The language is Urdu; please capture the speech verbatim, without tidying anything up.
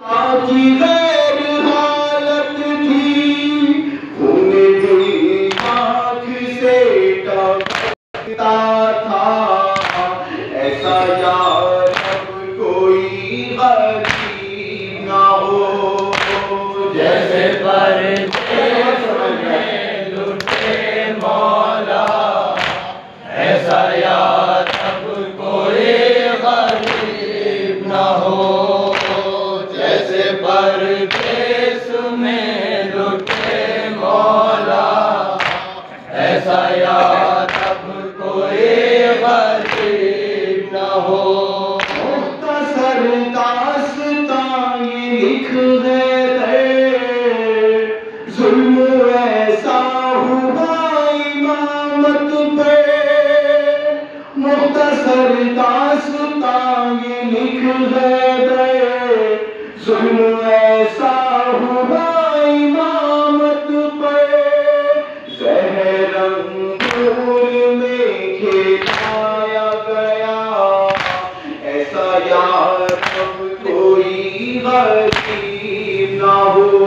کی غیر حالت تھی، خون دل آنکھ سے ٹپکتا تھا، ایسا یا رب کوئی غریب نہ ہو، جیسے پردیس میں لٹے مولا، ایسا یا رب کوئی غریب نہ ہو، پردیس میں لٹے مولا، ایسا یا رب کوئی غریب نہ ہو۔ مختصر داستان یہ لکھ گئے، ظلم ایسا ہوا امامت پہ، مختصر داستان یہ لکھ گئے، ظلم ایسا ہوا امامت پہ، زہر انگور میں کھلایا گیا، ایسا یا رب کوئی غریب نہ ہو۔